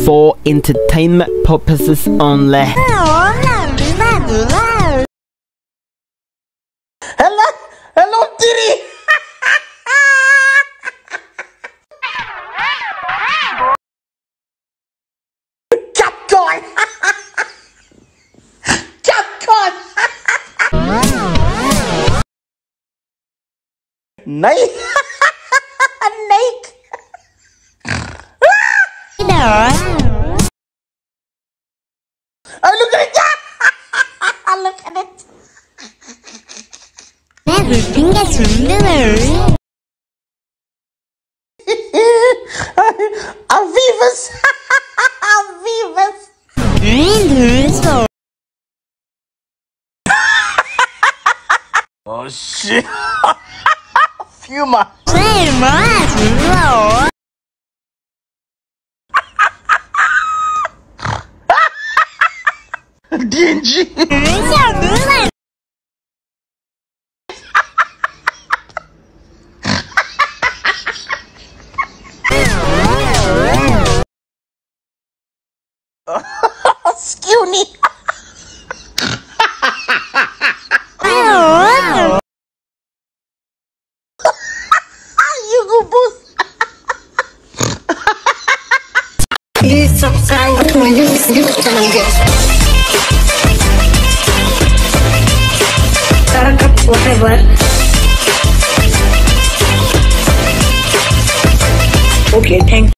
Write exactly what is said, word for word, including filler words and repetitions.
for entertainment purposes only. Hello, hello, Tiri. Capcom. Capcom. Nike. Nike. Oh, look at it. Look at it. Everything gets familiar. Avivas. Avivas. Oh shit. Fuma. D N G. Skinny. You go boost. Please subscribe to my YouTube channel, guys. Whatever. Okay, thank you.